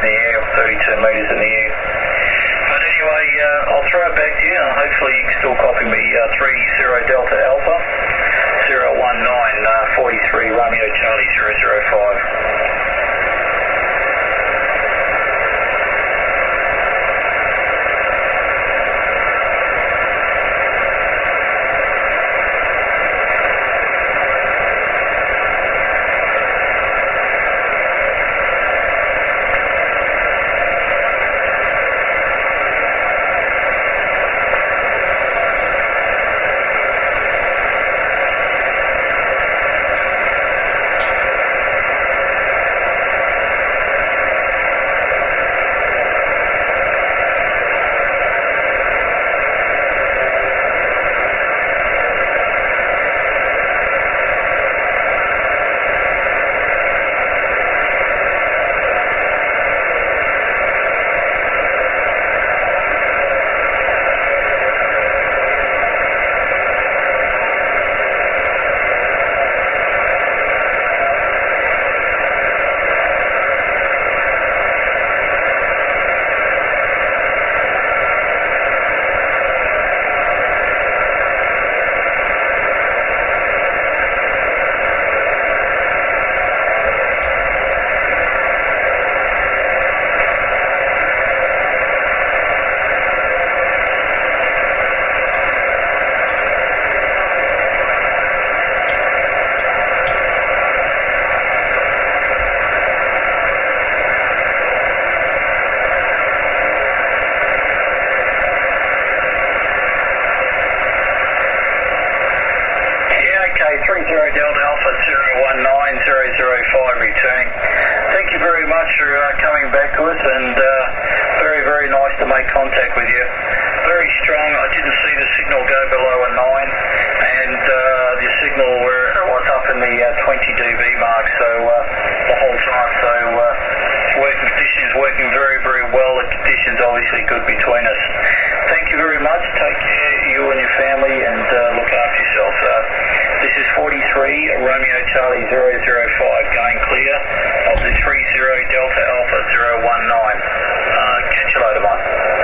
in the air, 32 metres in the air. But anyway, I'll throw it back to you, and hopefully you can still copy me. 30 Delta Alpha, 019, 43 Romeo Charlie 005. Delta Alpha 019005 returning. Thank you very much for coming back to us, and very, very nice to make contact with you. Very strong. I didn't see the signal go below a 9, and the signal was up in the 20 dB mark, so the whole time. So working conditions, working very, very well. The conditions obviously good between us. Thank you very much. Take care, you and your family, and look after yourself. This is 43 Romeo Charlie 005 going clear of the 30 Delta Alpha 019. Catch you later, mate.